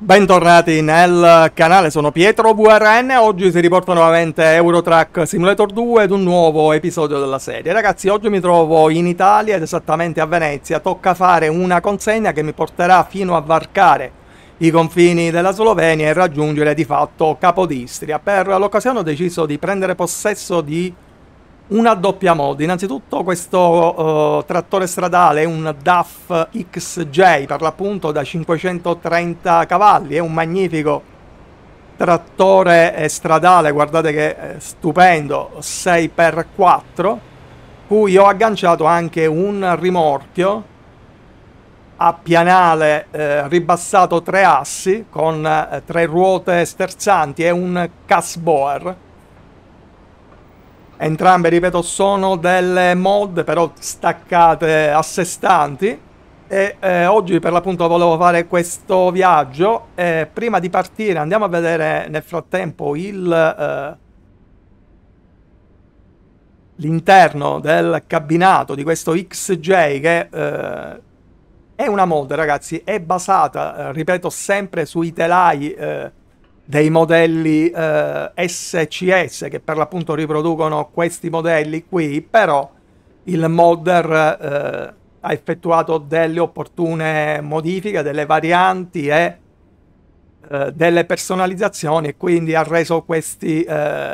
Bentornati nel canale, sono Pietro VRN. Oggi si riporta nuovamente Euro Truck Simulator 2 ed un nuovo episodio della serie. Ragazzi, oggi mi trovo in Italia ed esattamente a Venezia. Tocca fare una consegna che mi porterà fino a varcare i confini della Slovenia e raggiungere di fatto Capodistria. Per l'occasione ho deciso di prendere possesso di una doppia mod. Innanzitutto questo trattore stradale è un DAF XJ, per l'appunto da 530 cavalli, è un magnifico trattore stradale, guardate che è stupendo, 6x4, cui ho agganciato anche un rimorchio a pianale ribassato 3 assi con 3 ruote sterzanti e un Casboer. Entrambe, ripeto, sono delle mod però staccate a sé stanti e oggi per l'appunto volevo fare questo viaggio. Prima di partire andiamo a vedere nel frattempo l'interno del cabinato di questo XJ che è una mod, ragazzi, è basata, ripeto, sempre sui telai dei modelli SCS che per l'appunto riproducono questi modelli qui, però il modder ha effettuato delle opportune modifiche, delle varianti e delle personalizzazioni e quindi ha reso questi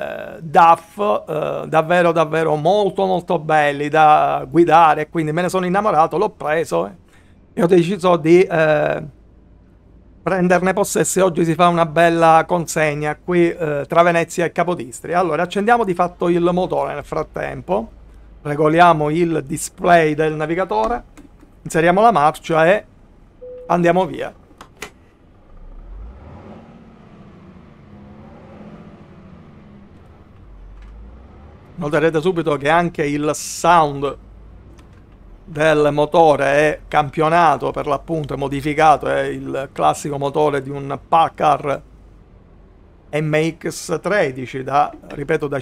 DAF davvero davvero molto belli da guidare, quindi me ne sono innamorato, l'ho preso e ho deciso di prenderne possesso e oggi si fa una bella consegna qui tra Venezia e Capodistria. Allora accendiamo di fatto il motore nel frattempo, regoliamo il display del navigatore, inseriamo la marcia e andiamo via. Noterete subito che anche il sound del motore è campionato, per l'appunto è modificato, è il classico motore di un Packard MX-13 da, ripeto, da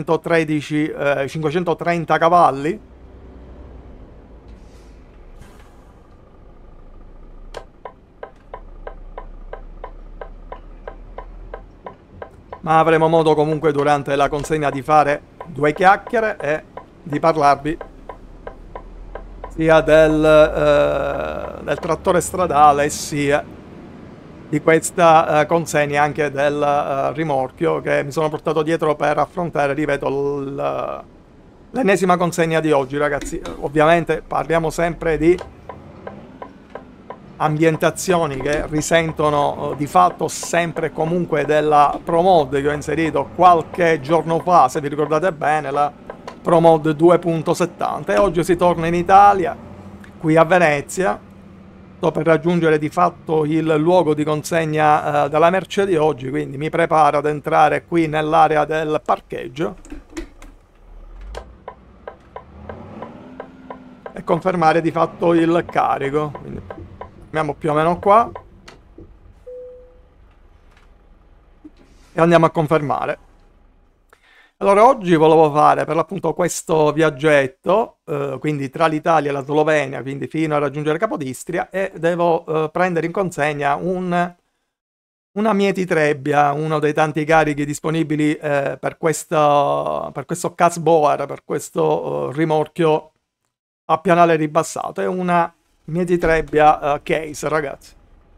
530 cavalli. Ma avremo modo comunque durante la consegna di fare due chiacchiere e di parlarvi sia del trattore stradale sia di questa consegna anche del rimorchio che mi sono portato dietro per affrontare, ripeto, l'ennesima consegna di oggi, ragazzi. Ovviamente parliamo sempre di ambientazioni che risentono di fatto sempre e comunque della ProMod che ho inserito qualche giorno fa, se vi ricordate bene, la ProMod 2.70, e oggi si torna in Italia, qui a Venezia. Sto per raggiungere di fatto il luogo di consegna della merce di oggi, quindi mi preparo ad entrare qui nell'area del parcheggio e confermare di fatto il carico. Quindi andiamo più o meno qua e andiamo a confermare. Allora, oggi volevo fare per l'appunto questo viaggetto, quindi tra l'Italia e la Slovenia, quindi fino a raggiungere Capodistria, e devo prendere in consegna una Mieti Trebbia, uno dei tanti carichi disponibili per questo Casboer, per questo rimorchio a pianale ribassato. È una Mieti Trebbia case, ragazzi.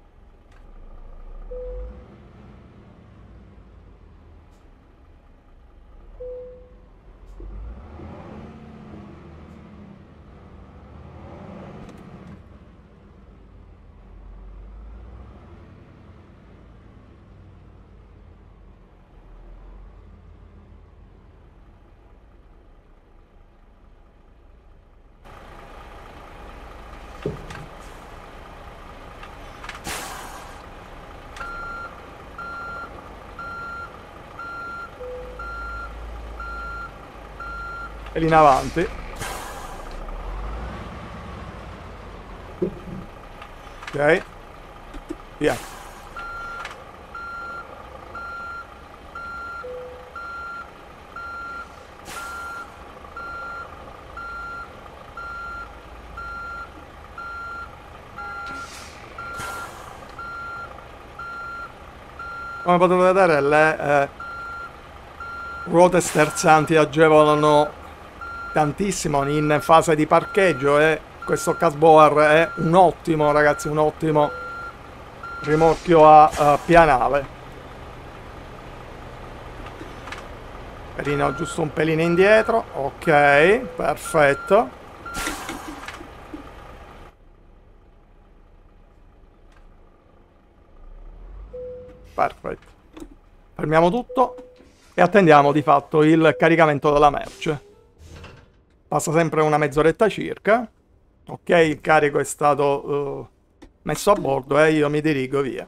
E lì in avanti. Ok. Via. Come potete vedere, le ruote sterzanti agevolano tantissimo in fase di parcheggio e questo Casboar è un ottimo, ragazzi, un ottimo rimorchio a pianale. Pelino giusto un pelino indietro, ok, perfetto. Perfetto. Fermiamo tutto e attendiamo di fatto il caricamento della merce. Passa sempre una mezz'oretta circa. Ok, il carico è stato messo a bordo e io mi dirigo via.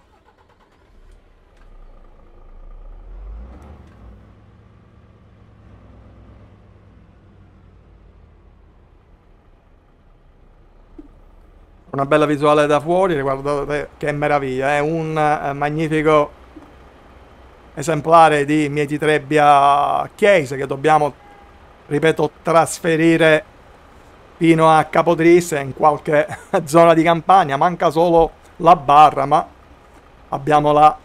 Una bella visuale da fuori, guardate che meraviglia, è un magnifico esemplare di Mietitrebbia Chiese che dobbiamo, ripeto, trasferire fino a Capotrisse in qualche zona di campagna. Manca solo la barra, ma abbiamo la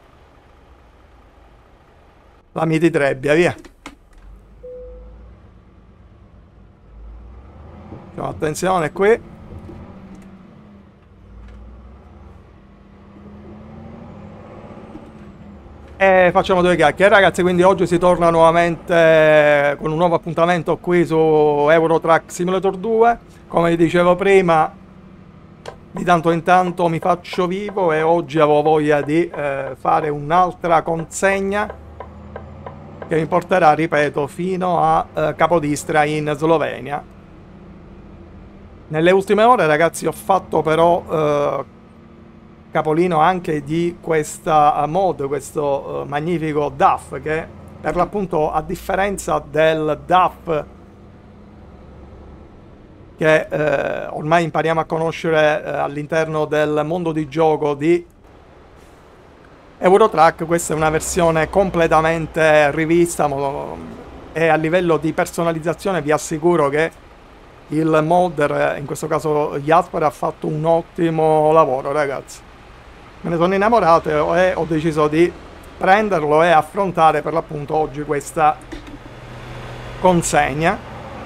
Mietitrebbia, via. Attenzione qui. E facciamo due chiacchiere, ragazzi, quindi oggi si torna nuovamente con un nuovo appuntamento qui su Euro Truck Simulator 2. Come vi dicevo prima, di tanto in tanto mi faccio vivo e oggi avevo voglia di fare un'altra consegna che mi porterà, ripeto, fino a Capodistria in Slovenia. Nelle ultime ore, ragazzi, ho fatto però capolino anche di questa mod, questo magnifico DAF che per l'appunto, a differenza del DAF che ormai impariamo a conoscere all'interno del mondo di gioco di Euro Truck, questa è una versione completamente rivista e a livello di personalizzazione vi assicuro che il modder, in questo caso Jasper, ha fatto un ottimo lavoro, ragazzi. Me ne sono innamorato e ho deciso di prenderlo e affrontare per l'appunto oggi questa consegna.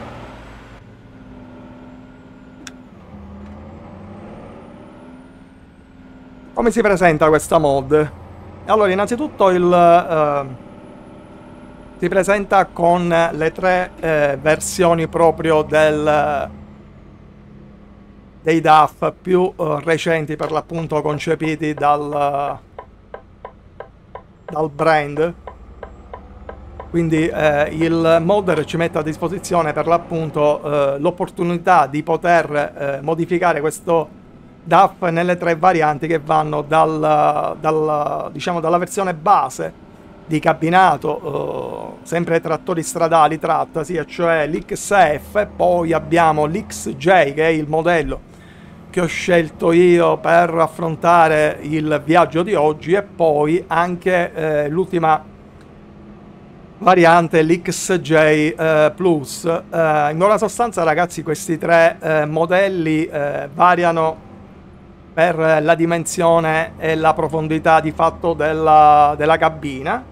Come si presenta questa mod? Allora, innanzitutto si presenta con le tre versioni proprio dei DAF più recenti, per l'appunto concepiti dal brand. Quindi il modder ci mette a disposizione per l'appunto l'opportunità di poter modificare questo DAF nelle tre varianti che vanno diciamo, dalla versione base di cabinato, sempre trattori stradali trattasi, cioè l'XF, poi abbiamo l'XJ che è il modello che ho scelto io per affrontare il viaggio di oggi, e anche l'ultima variante, l'XJ Plus. In buona sostanza, ragazzi, questi tre modelli variano per la dimensione e la profondità di fatto della cabina.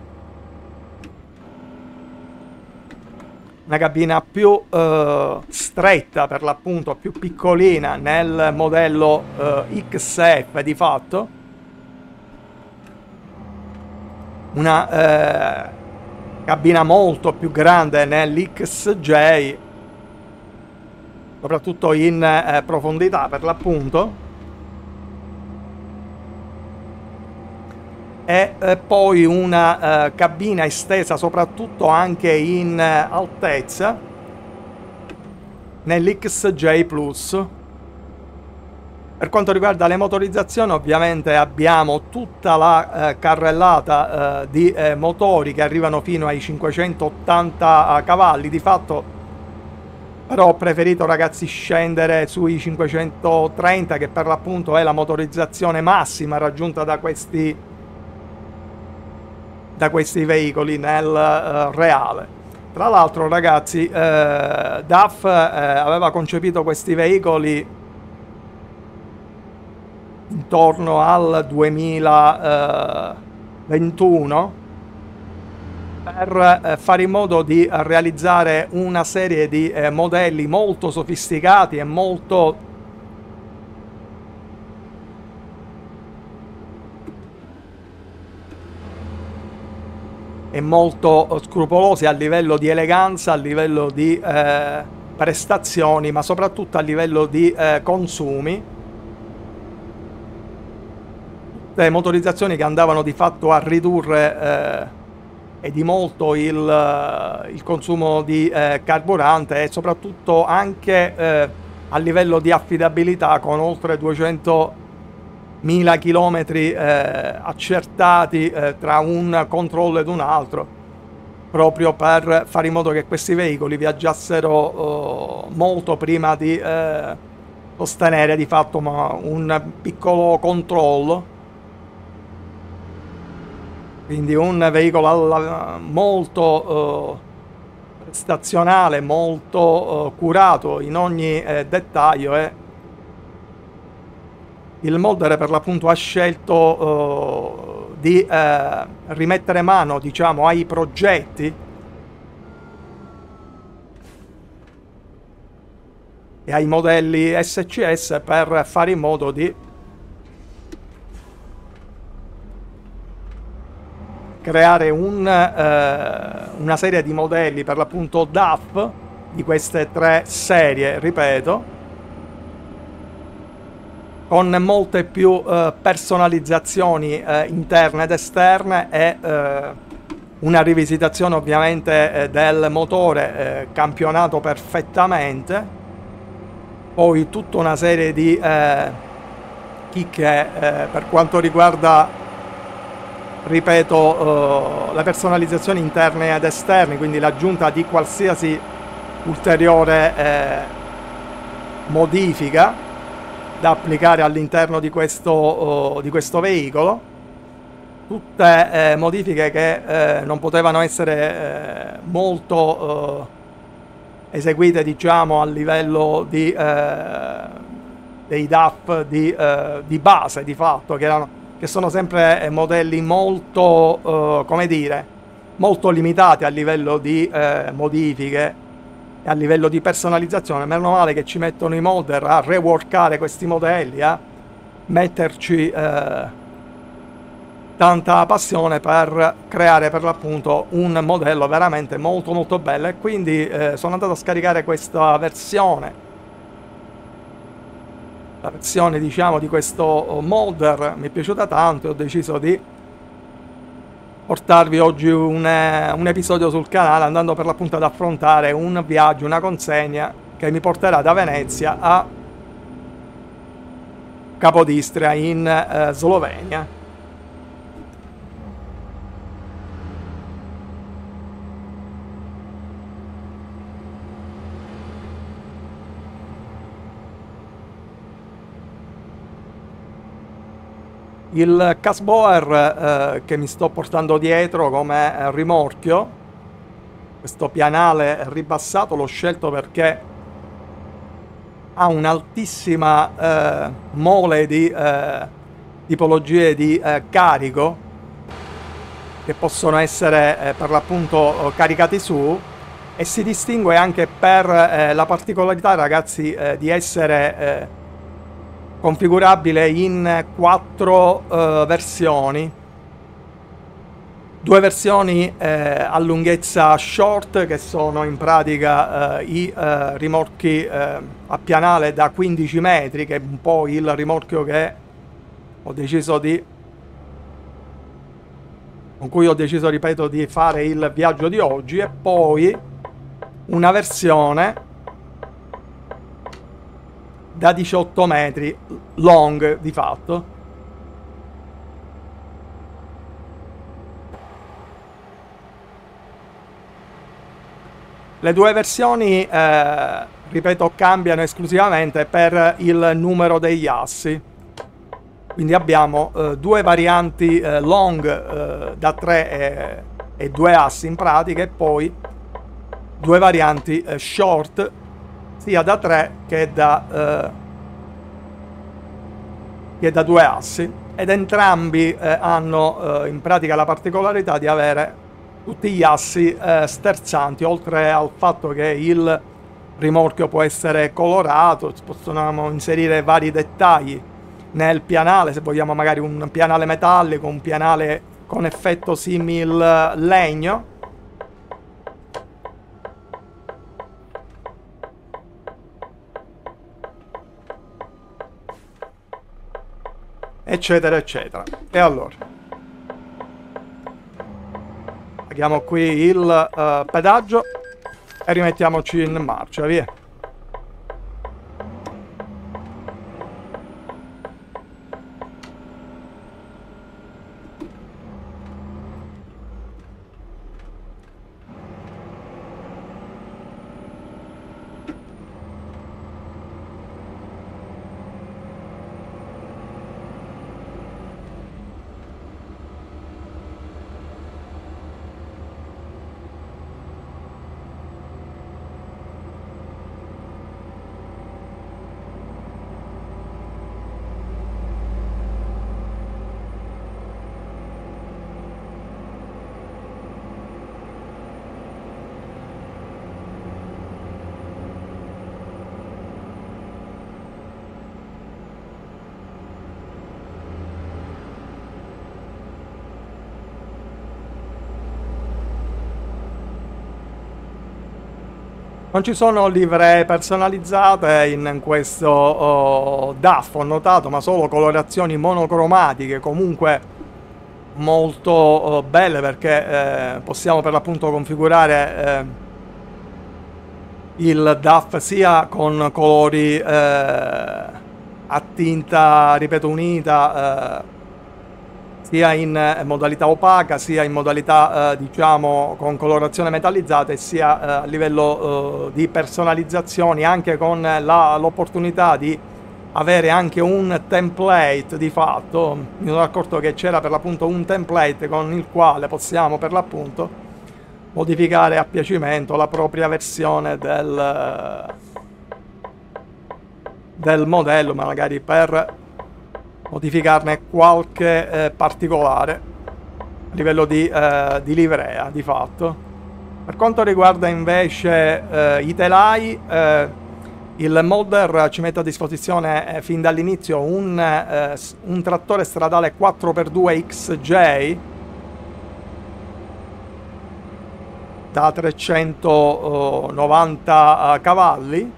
Una cabina più stretta, per l'appunto più piccolina nel modello XF di fatto, una cabina molto più grande nell'XJ, soprattutto in profondità per l'appunto, e poi una cabina estesa soprattutto anche in altezza nell'XJ Plus. Per quanto riguarda le motorizzazioni, ovviamente abbiamo tutta la carrellata di motori che arrivano fino ai 580 cavalli. Di fatto però ho preferito, ragazzi, scendere sui 530, che per l'appunto è la motorizzazione massima raggiunta da questi veicoli nel reale. Tra l'altro, ragazzi, DAF aveva concepito questi veicoli intorno al 2000, 2021 per fare in modo di realizzare una serie di modelli molto sofisticati e molto scrupolosi a livello di eleganza, a livello di prestazioni, ma soprattutto a livello di consumi. Le motorizzazioni che andavano di fatto a ridurre e di molto il consumo di carburante, e soprattutto anche a livello di affidabilità, con oltre 200.000 chilometri accertati tra un controllo ed un altro, proprio per fare in modo che questi veicoli viaggiassero molto prima di sostenere di fatto un piccolo controllo. Quindi un veicolo molto prestazionale, molto curato in ogni dettaglio, e il modder per l'appunto ha scelto di rimettere mano, diciamo, ai progetti e ai modelli SCS per fare in modo di creare una serie di modelli per l'appunto DAF di queste 3 serie, ripeto, con molte più personalizzazioni interne ed esterne e una rivisitazione ovviamente del motore campionato perfettamente, poi tutta una serie di chicche per quanto riguarda, ripeto, le personalizzazioni interne ed esterne, quindi l'aggiunta di qualsiasi ulteriore modifica da applicare all'interno di questo veicolo, tutte modifiche che non potevano essere molto eseguite, diciamo, a livello di dei DAF di base, di fatto, che sono sempre modelli molto, come dire, molto limitati a livello di modifiche e a livello di personalizzazione. Meno male che ci mettono i modder a reworkare questi modelli, a metterci tanta passione per creare per l'appunto un modello veramente molto molto bello. E quindi sono andato a scaricare questa versione, la versione, diciamo, di questo modder. Mi è piaciuta tanto e ho deciso di portarvi oggi un episodio sul canale, andando per l'appunto ad affrontare un viaggio, una consegna che mi porterà da Venezia a Capodistria in Slovenia. Il Casboer che mi sto portando dietro come rimorchio, questo pianale ribassato, l'ho scelto perché ha un'altissima mole di tipologie di carico che possono essere per l'appunto caricati su, e si distingue anche per la particolarità, ragazzi, di essere configurabile in 4 versioni. 2 versioni a lunghezza short, che sono in pratica i rimorchi a pianale da 15 metri, che è un po' il rimorchio che ho deciso con cui ho deciso, ripeto, di fare il viaggio di oggi. E poi una versione da 18 metri, long di fatto. Le 2 versioni, ripeto, cambiano esclusivamente per il numero degli assi. Quindi abbiamo 2 varianti long da 3 e 2 assi in pratica, e poi 2 varianti short sia da 3 che da 2 assi. ed entrambi hanno in pratica la particolarità di avere tutti gli assi sterzanti, oltre al fatto che il rimorchio può essere colorato, possiamo inserire vari dettagli nel pianale, se vogliamo magari un pianale metallico, un pianale con effetto simil legno, eccetera eccetera. E allora paghiamo qui il pedaggio e rimettiamoci in marcia, via. Non ci sono livree personalizzate in questo DAF, ho notato, ma solo colorazioni monocromatiche, comunque molto belle, perché possiamo per l'appunto configurare il DAF sia con colori a tinta, ripeto, unita, sia in modalità opaca, sia in modalità diciamo con colorazione metallizzata, e sia a livello di personalizzazioni, anche con l'opportunità di avere anche un template. Di fatto mi sono accorto che c'era per l'appunto un template con il quale possiamo per l'appunto modificare a piacimento la propria versione del modello, magari per modificarne qualche particolare a livello di livrea, di fatto. Per quanto riguarda invece i telai, il modder ci mette a disposizione fin dall'inizio un trattore stradale 4x2 XJ da 390 cavalli,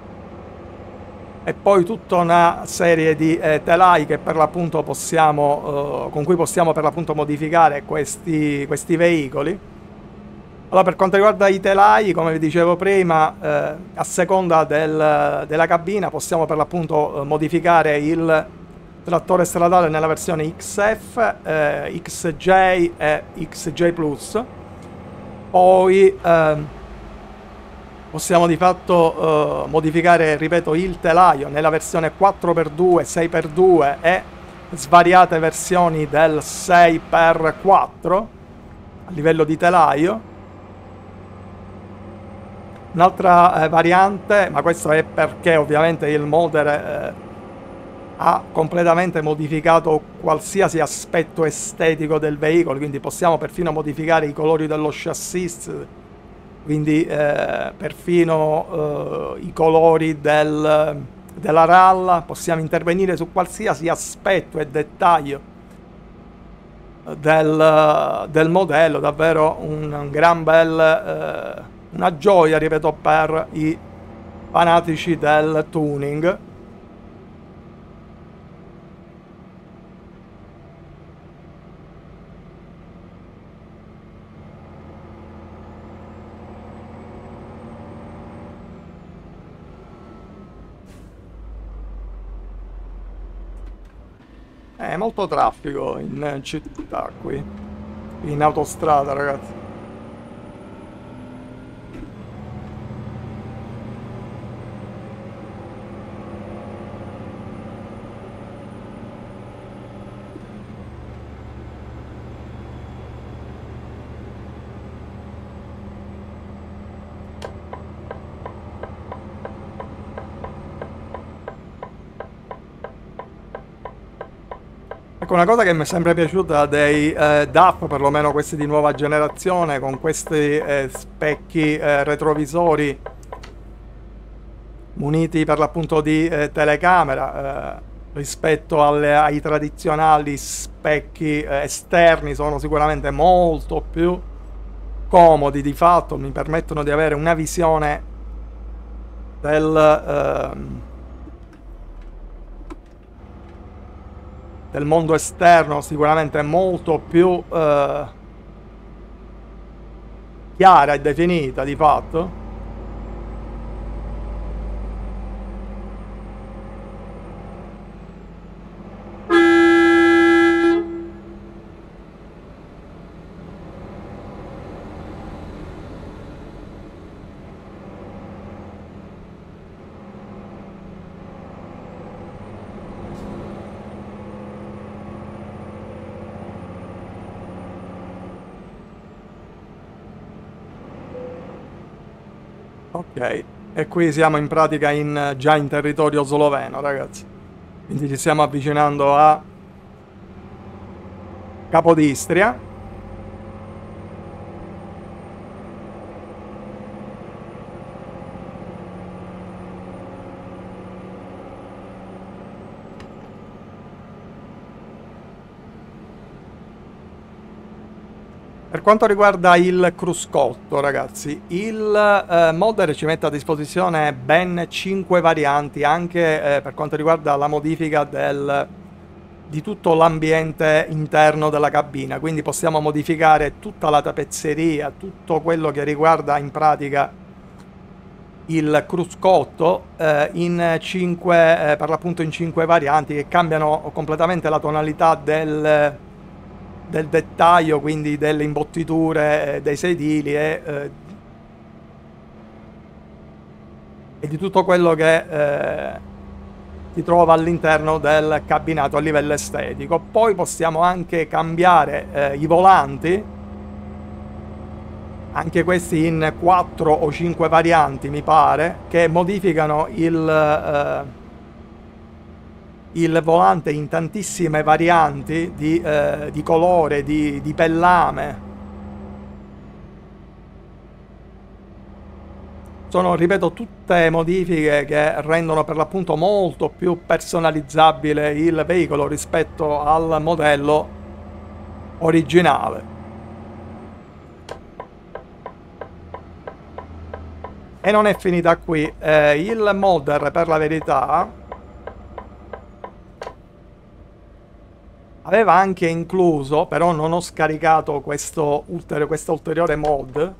e poi tutta una serie di telai che per l'appunto possiamo con cui possiamo per l'appunto modificare questi veicoli. Allora, per quanto riguarda i telai, come vi dicevo prima, a seconda della cabina possiamo per l'appunto modificare il trattore stradale nella versione XF, XJ e XJ Plus. Poi possiamo di fatto modificare, ripeto, il telaio nella versione 4x2, 6x2 e svariate versioni del 6x4 a livello di telaio. Un'altra variante, ma questo è perché ovviamente il modder ha completamente modificato qualsiasi aspetto estetico del veicolo, quindi possiamo perfino modificare i colori dello chassis, quindi perfino i colori della ralla, possiamo intervenire su qualsiasi aspetto e dettaglio del modello. Davvero un gran bel una gioia, ripeto, per i fanatici del tuning. Molto traffico in città qui, in autostrada, ragazzi. Ecco, una cosa che mi è sempre piaciuta dei DAF, perlomeno questi di nuova generazione, con questi specchi retrovisori muniti per l'appunto di telecamera, rispetto ai tradizionali specchi esterni, sono sicuramente molto più comodi, di fatto mi permettono di avere una visione del mondo esterno sicuramente molto più chiara e definita, di fatto. Ok, e qui siamo in pratica già in territorio sloveno, ragazzi. Quindi ci stiamo avvicinando a Capodistria. Per quanto riguarda il cruscotto, ragazzi, il modder ci mette a disposizione ben 5 varianti, anche per quanto riguarda la modifica di tutto l'ambiente interno della cabina. Quindi possiamo modificare tutta la tappezzeria, tutto quello che riguarda in pratica il cruscotto in 5, per l'appunto in 5 varianti che cambiano completamente la tonalità del dettaglio, quindi delle imbottiture dei sedili e di tutto quello che si trova all'interno del cabinato a livello estetico. Poi possiamo anche cambiare i volanti, anche questi in 4 o 5 varianti mi pare, che modificano il volante in tantissime varianti di colore, di pellame. Sono, ripeto, tutte modifiche che rendono per l'appunto molto più personalizzabile il veicolo rispetto al modello originale. E non è finita qui. Il modder, per la verità, aveva anche incluso, però non ho scaricato questa ulteriore mod,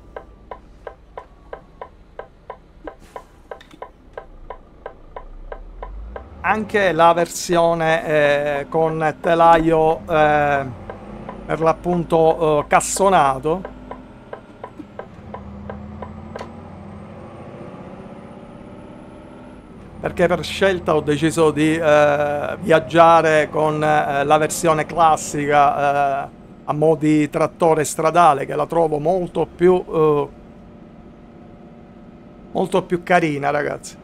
anche la versione con telaio per l'appunto cassonato, perché per scelta ho deciso di viaggiare con la versione classica a mo' di trattore stradale, che la trovo molto più carina, ragazzi.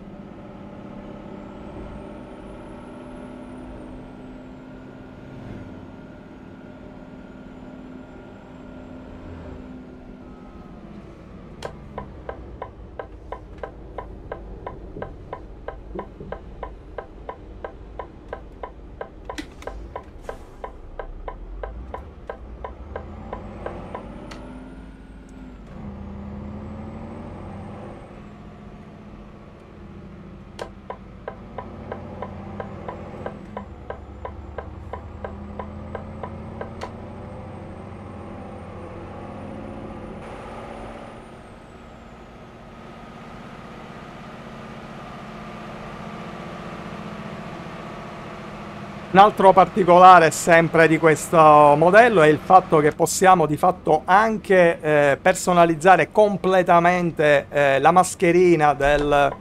Un altro particolare sempre di questo modello è il fatto che possiamo di fatto anche personalizzare completamente la mascherina del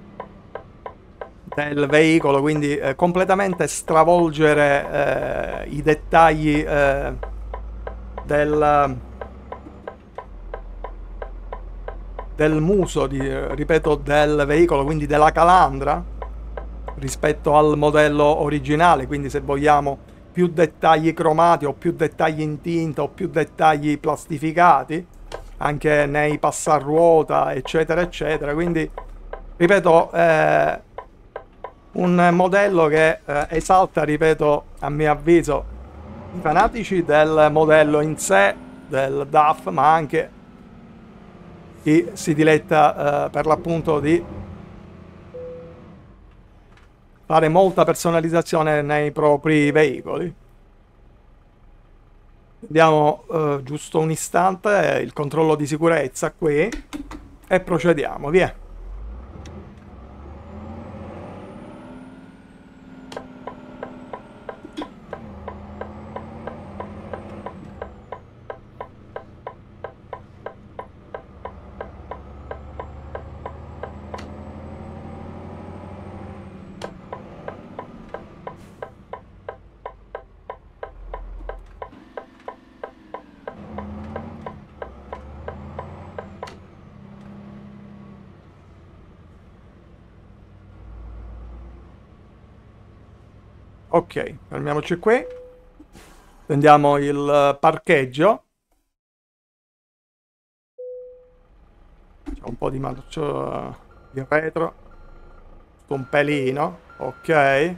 veicolo, quindi completamente stravolgere i dettagli del muso, ripeto, del veicolo, quindi della calandra, rispetto al modello originale. Quindi se vogliamo più dettagli cromati o più dettagli in tinta o più dettagli plastificati, anche nei passaruota, eccetera, eccetera. Quindi, ripeto, un modello che esalta, ripeto, a mio avviso, i fanatici del modello in sé, del DAF, ma anche chi si diletta per l'appunto di fare molta personalizzazione nei propri veicoli. Vediamo giusto un istante il controllo di sicurezza qui e procediamo, via. Ok, fermiamoci qui. Prendiamo il parcheggio. C'è un po' di marcio in retro. Un pelino. Ok.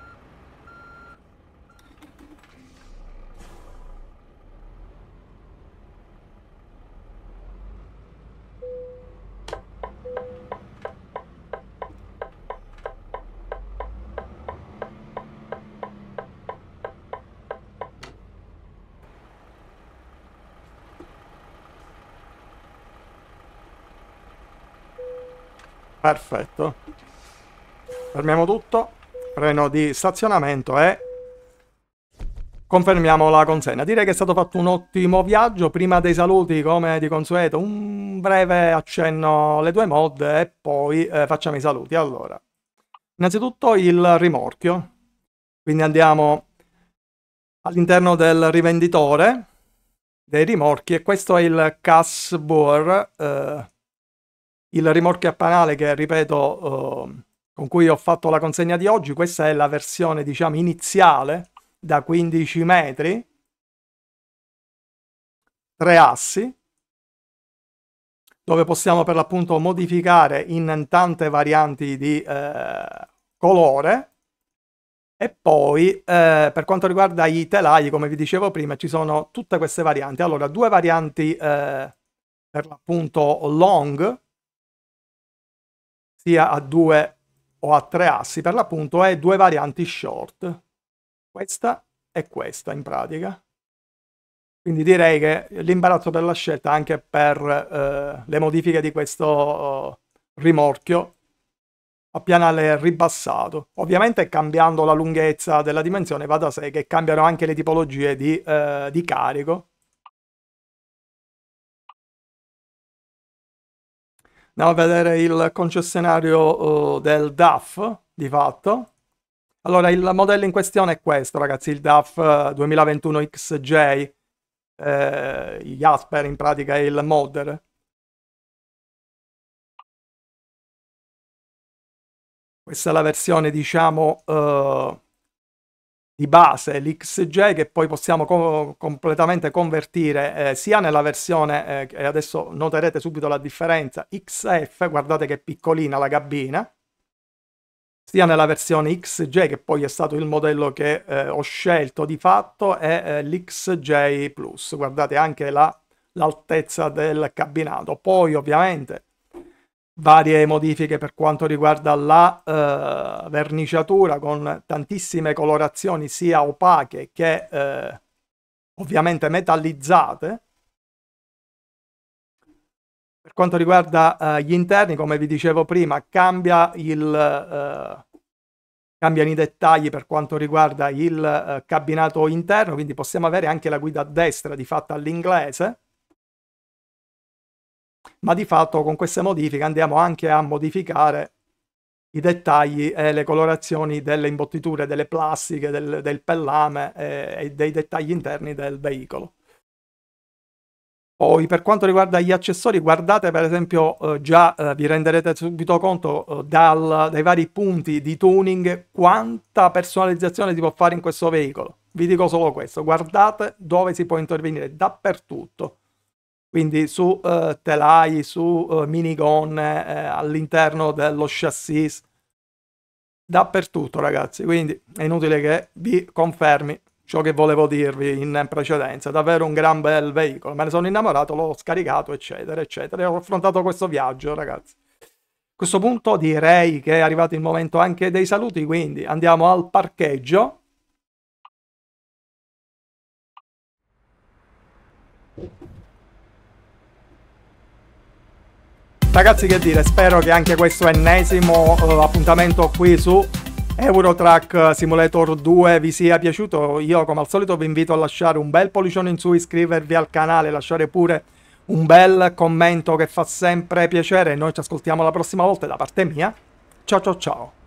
Perfetto. Fermiamo tutto. Freno di stazionamento e confermiamo la consegna. Direi che è stato fatto un ottimo viaggio. Prima dei saluti, come di consueto, un breve accenno alle due mod e poi facciamo i saluti. Allora, innanzitutto il rimorchio. Quindi andiamo all'interno del rivenditore dei rimorchi e questo è il Casbur, il rimorchio a panale che, ripeto, con cui ho fatto la consegna di oggi. Questa è la versione, diciamo, iniziale da 15 metri, 3 assi, dove possiamo per l'appunto modificare in tante varianti di colore. E poi per quanto riguarda i telai, come vi dicevo prima, ci sono tutte queste varianti. Allora, due varianti per l'appunto long, sia a 2 o a 3 assi per l'appunto, e due varianti short, questa e questa in pratica. Quindi direi che l'imbarazzo per la scelta anche per le modifiche di questo rimorchio a pianale ribassato. Ovviamente cambiando la lunghezza della dimensione va da sé che cambiano anche le tipologie di carico. Andiamo a vedere il concessionario del DAF, di fatto. Allora, il modello in questione è questo, ragazzi, il DAF 2021 XJ, Jasper in pratica è il modder. Questa è la versione, diciamo, di base, l'XJ, che poi possiamo completamente convertire sia nella versione, e adesso noterete subito la differenza, XF, guardate che piccolina la cabina, sia nella versione XJ, che poi è stato il modello che ho scelto di fatto, e l'XJ Plus, guardate anche l'altezza del cabinato. Poi ovviamente varie modifiche per quanto riguarda la verniciatura, con tantissime colorazioni sia opache che ovviamente metallizzate. Per quanto riguarda gli interni, come vi dicevo prima, cambiano i dettagli per quanto riguarda il cabinato interno, quindi possiamo avere anche la guida a destra di fatto all'inglese. Ma di fatto con queste modifiche andiamo anche a modificare i dettagli e le colorazioni delle imbottiture, delle plastiche, del pellame e dei dettagli interni del veicolo. Poi per quanto riguarda gli accessori, guardate per esempio, già vi renderete subito conto dai vari punti di tuning quanta personalizzazione si può fare in questo veicolo. vi dico solo questo, guardate dove si può intervenire, dappertutto. Quindi su telai, su minigonne, all'interno dello chassis, dappertutto ragazzi, quindi è inutile che vi confermi ciò che volevo dirvi in precedenza, davvero un gran bel veicolo, me ne sono innamorato, l'ho scaricato eccetera eccetera e ho affrontato questo viaggio ragazzi. A questo punto direi che è arrivato il momento anche dei saluti, quindi andiamo al parcheggio. Ragazzi, che dire, spero che anche questo ennesimo appuntamento qui su Euro Truck Simulator 2 vi sia piaciuto. Io come al solito vi invito a lasciare un bel pollicione in su, iscrivervi al canale, lasciare pure un bel commento che fa sempre piacere. Noi ci ascoltiamo la prossima volta da parte mia. Ciao ciao ciao.